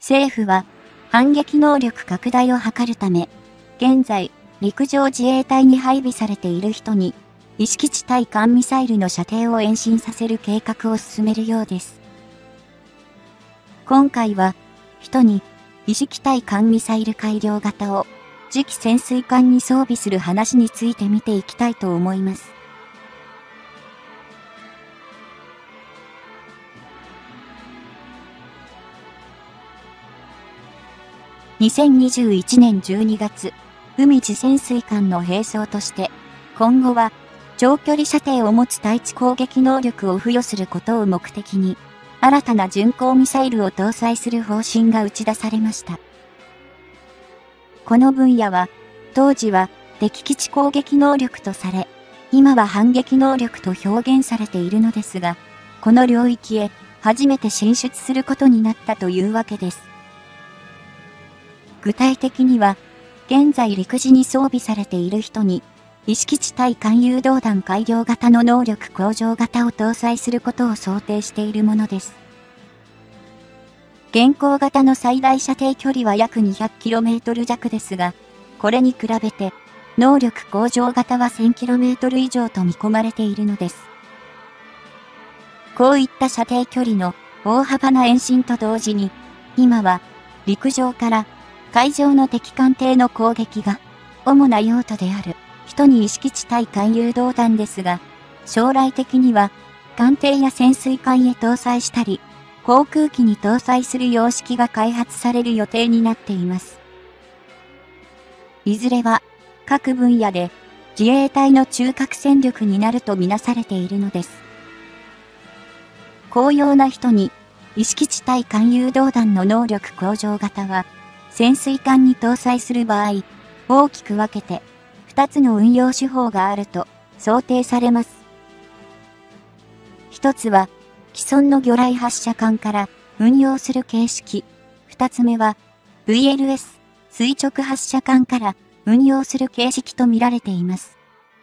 政府は反撃能力拡大を図るため、現在、陸上自衛隊に配備されている人に、意識地対艦ミサイルの射程を延伸させる計画を進めるようです。今回は、人に、意識対艦ミサイル改良型を、次期潜水艦に装備する話について見ていきたいと思います。2021年12月、海自潜水艦の兵装として、今後は、長距離射程を持つ対地攻撃能力を付与することを目的に、新たな巡航ミサイルを搭載する方針が打ち出されました。この分野は、当時は敵基地攻撃能力とされ、今は反撃能力と表現されているのですが、この領域へ初めて進出することになったというわけです。具体的には、現在陸自に装備されている人に、意識地対艦誘導弾改良型の能力向上型を搭載することを想定しているものです。現行型の最大射程距離は約 200km 弱ですが、これに比べて、能力向上型は 1000km 以上と見込まれているのです。こういった射程距離の大幅な延伸と同時に、今は陸上から海上の敵艦艇の攻撃が主な用途である人に意識地対艦誘導弾ですが、将来的には艦艇や潜水艦へ搭載したり、航空機に搭載する様式が開発される予定になっています。いずれは各分野で自衛隊の中核戦力になるとみなされているのです。公用な人に意識地対艦誘導弾の能力向上型は、潜水艦に搭載する場合、大きく分けて2つの運用手法があると想定されます。一つは、既存の魚雷発射管から運用する形式。二つ目は、VLS、垂直発射管から運用する形式と見られています。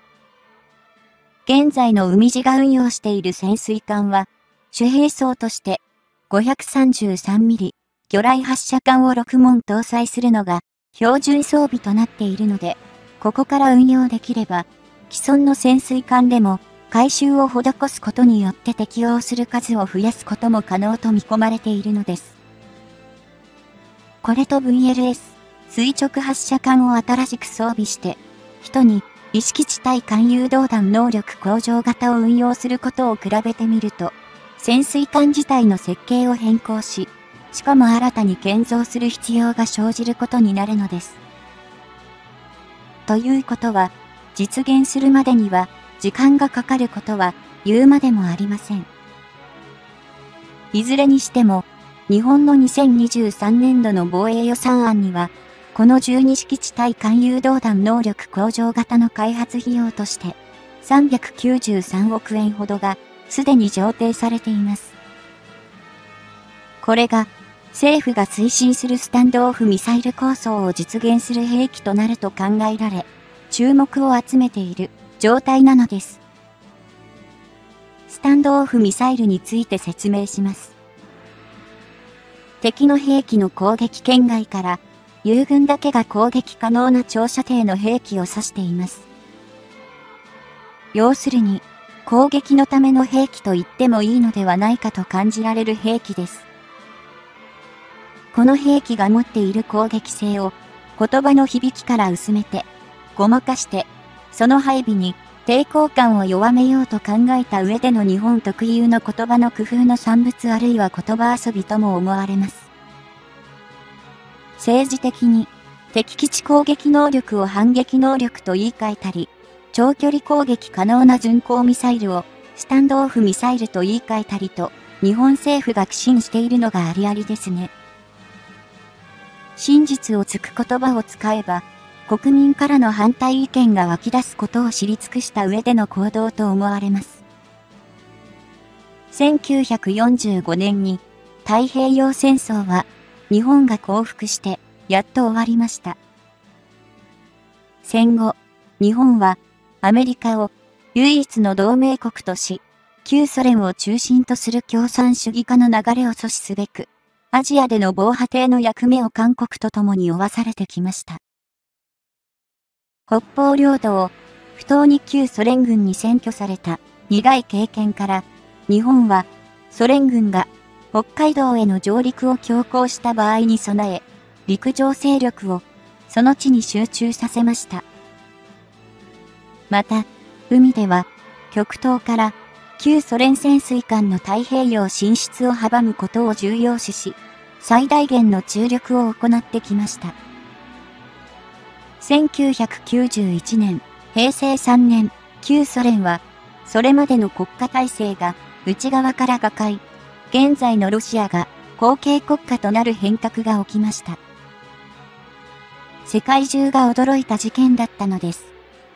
現在の海自が運用している潜水艦は、主兵装として 533mm 魚雷発射管を6門搭載するのが標準装備となっているので、ここから運用できれば、既存の潜水艦でも改修を施すことによって適用する数を増やすことも可能と見込まれているのです。これと VLS、垂直発射管を新しく装備して、人に意識地対艦誘導弾能力向上型を運用することを比べてみると、潜水艦自体の設計を変更し、しかも新たに建造する必要が生じることになるのです。ということは、実現するまでには時間がかかることは言うまでもありません。いずれにしても、日本の2023年度の防衛予算案には、この12式地対艦誘導弾能力向上型の開発費用として、393億円ほどがすでに上程されています。これが、政府が推進するスタンドオフミサイル構想を実現する兵器となると考えられ、注目を集めている状態なのです。スタンドオフミサイルについて説明します。敵の兵器の攻撃圏外から、友軍だけが攻撃可能な長射程の兵器を指しています。要するに、攻撃のための兵器と言ってもいいのではないかと感じられる兵器です。この兵器が持っている攻撃性を言葉の響きから薄めて、ごまかして、その配備に抵抗感を弱めようと考えた上での日本特有の言葉の工夫の産物あるいは言葉遊びとも思われます。政治的に敵基地攻撃能力を反撃能力と言い換えたり、長距離攻撃可能な巡航ミサイルをスタンドオフミサイルと言い換えたりと、日本政府が苦心しているのがありありですね。真実をつく言葉を使えば、国民からの反対意見が湧き出すことを知り尽くした上での行動と思われます。1945年に太平洋戦争は日本が降伏してやっと終わりました。戦後、日本はアメリカを唯一の同盟国とし、旧ソ連を中心とする共産主義化の流れを阻止すべく、 アジアでの防波堤の役目を韓国と共に負わされてきました。北方領土を不当に旧ソ連軍に占拠された苦い経験から、日本はソ連軍が北海道への上陸を強行した場合に備え、陸上勢力をその地に集中させました。また、海では極東から旧ソ連潜水艦の太平洋進出を阻むことを重要視し、最大限の注力を行ってきました。1991年、平成3年、旧ソ連は、それまでの国家体制が内側から瓦解、現在のロシアが後継国家となる変革が起きました。世界中が驚いた事件だったのです。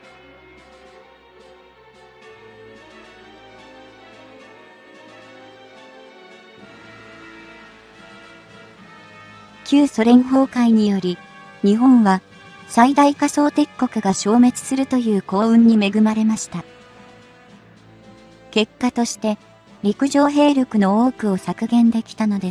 旧ソ連崩壊により、日本は最大仮想敵国が消滅するという幸運に恵まれました。結果として、陸上兵力の多くを削減できたのです。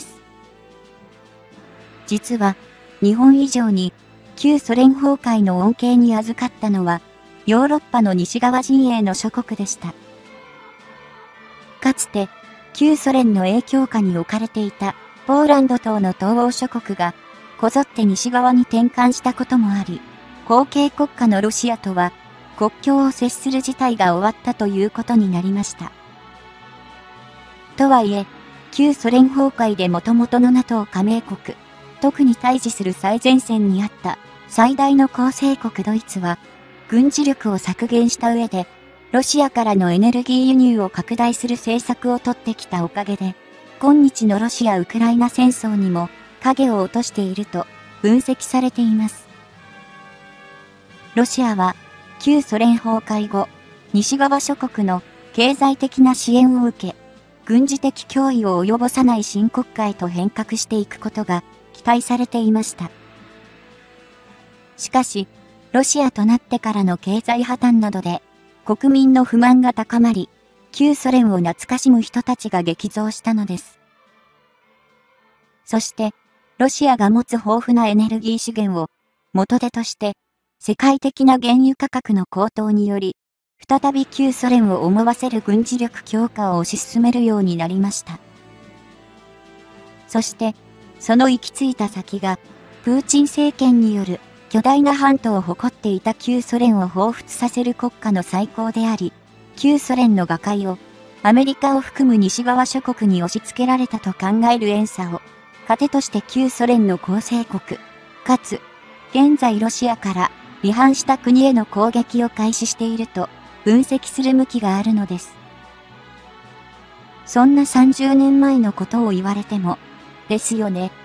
実は、日本以上に旧ソ連崩壊の恩恵に預かったのは、ヨーロッパの西側陣営の諸国でした。かつて、旧ソ連の影響下に置かれていたポーランド等の東欧諸国が、こぞって西側に転換したこともあり、後継国家のロシアとは、国境を接する事態が終わったということになりました。とはいえ、旧ソ連崩壊で元々の NATO 加盟国、特に対峙する最前線にあった最大の構成国ドイツは、軍事力を削減した上で、ロシアからのエネルギー輸入を拡大する政策を取ってきたおかげで、今日のロシア・ウクライナ戦争にも影を落としていると分析されています。ロシアは旧ソ連崩壊後、西側諸国の経済的な支援を受け、軍事的脅威を及ぼさない新国家へと変革していくことが期待されていました。しかし、ロシアとなってからの経済破綻などで国民の不満が高まり、旧ソ連を懐かしむ人たちが激増したのです。そして、ロシアが持つ豊富なエネルギー資源を元手として、世界的な原油価格の高騰により、再び旧ソ連を思わせる軍事力強化を推し進めるようになりました。そして、その行き着いた先が、プーチン政権による巨大な版図を誇っていた旧ソ連を彷彿させる国家の再興であり、旧ソ連の瓦解をアメリカを含む西側諸国に押し付けられたと考える遠さを糧として旧ソ連の構成国、かつ現在ロシアから離反した国への攻撃を開始していると分析する向きがあるのです。そんな30年前のことを言われても、ですよね。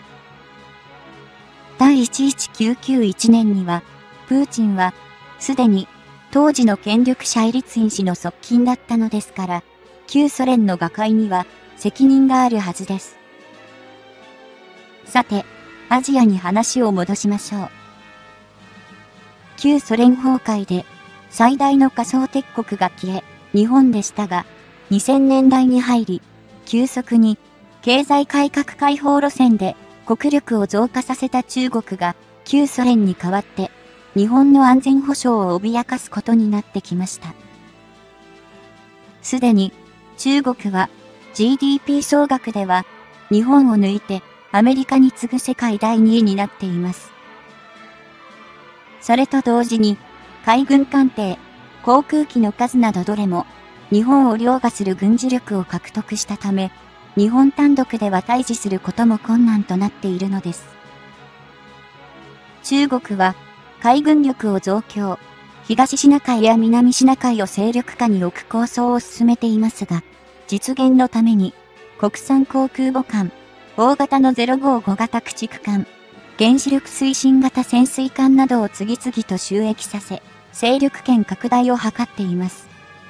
第11991年には、プーチンはすでに当時の権力者エリツィン氏の側近だったのですから、旧ソ連の瓦解には責任があるはずです。さて、アジアに話を戻しましょう。旧ソ連崩壊で最大の仮想敵国が消え、日本でしたが、2000年代に入り、急速に経済改革開放路線で国力を増加させた中国が旧ソ連に代わって、日本の安全保障を脅かすことになってきました。すでに中国は GDP 総額では日本を抜いてアメリカに次ぐ世界第2位になっています。それと同時に海軍艦艇、航空機の数などどれも日本を凌駕する軍事力を獲得したため、日本単独では対峙することも困難となっているのです。中国は海軍力を増強、東シナ海や南シナ海を勢力下に置く構想を進めていますが、実現のために国産航空母艦、大型の055型駆逐艦、原子力推進型潜水艦などを次々と就役させ、勢力圏拡大を図っています。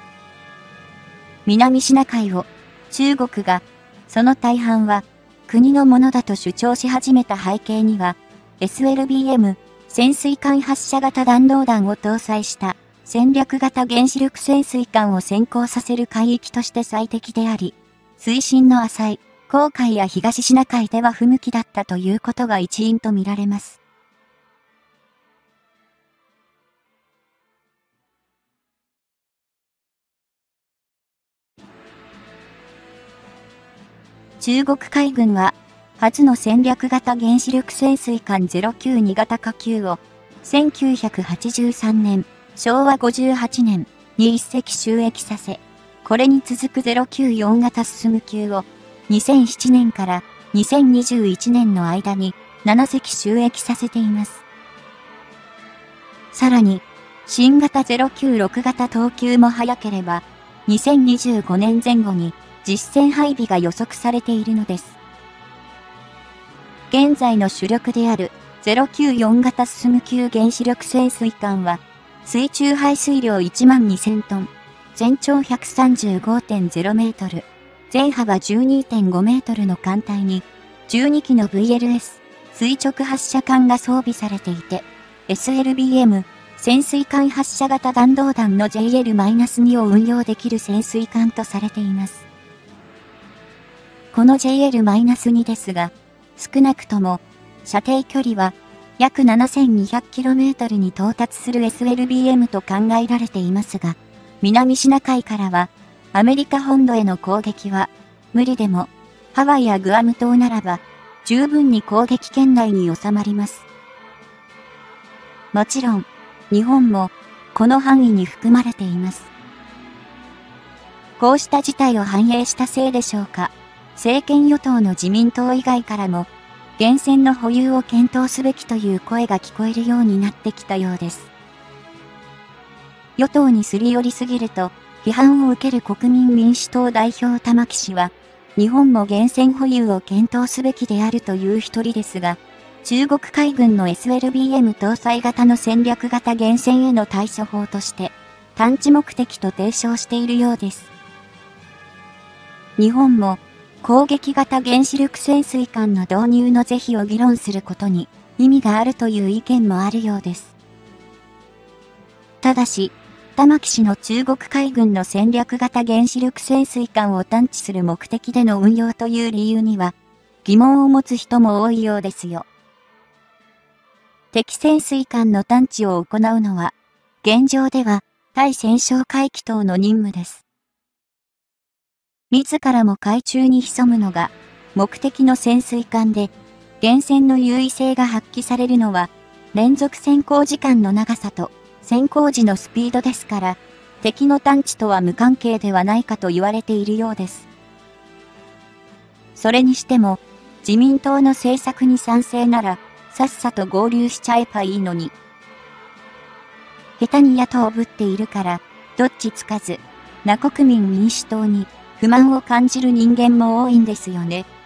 南シナ海を中国がその大半は国のものだと主張し始めた背景には、SLBM 潜水艦発射型弾道弾を搭載した戦略型原子力潜水艦を先行させる海域として最適であり、水深の浅い黄海や東シナ海では不向きだったということが一因とみられます。中国海軍は、初の戦略型原子力潜水艦092型火球を、1983年、昭和58年に1隻就役させ、これに続く094型進級を、2007年から2021年の間に7隻就役させています。さらに、新型096型等級も早ければ、2025年前後に実戦配備が予測されているのです。現在の主力である094型進級原子力潜水艦は、水中排水量12000トン、全長 135.0 メートル、全幅 12.5 メートルの艦隊に、12機の VLS、垂直発射艦が装備されていて、SLBM、潜水艦発射型弾道弾の JL-2 を運用できる潜水艦とされています。この JL-2 ですが、少なくとも、射程距離は約 7200km に到達する SLBM と考えられていますが、南シナ海からは、アメリカ本土への攻撃は、無理でも、ハワイやグアム島ならば、十分に攻撃圏内に収まります。もちろん、日本も、この範囲に含まれています。こうした事態を反映したせいでしょうか、政権与党の自民党以外からも、原潜の保有を検討すべきという声が聞こえるようになってきたようです。与党にすり寄りすぎると、批判を受ける国民民主党代表玉木氏は、日本も原潜保有を検討すべきであるという一人ですが、中国海軍の SLBM 搭載型の戦略型原潜への対処法として、探知目的と提唱しているようです。日本も、攻撃型原子力潜水艦の導入の是非を議論することに意味があるという意見もあるようです。ただし、玉木氏の中国海軍の戦略型原子力潜水艦を探知する目的での運用という理由には疑問を持つ人も多いようですよ。敵潜水艦の探知を行うのは、現状では対戦哨戒機等の任務です。自らも海中に潜むのが目的の潜水艦で、原潜の優位性が発揮されるのは、連続潜航時間の長さと潜航時のスピードですから、敵の探知とは無関係ではないかと言われているようです。それにしても、自民党の政策に賛成なら、さっさと合流しちゃえばいいのに。下手に野党をぶっているから、どっちつかず、な国民民主党に、不満を感じる人間も多いんですよね。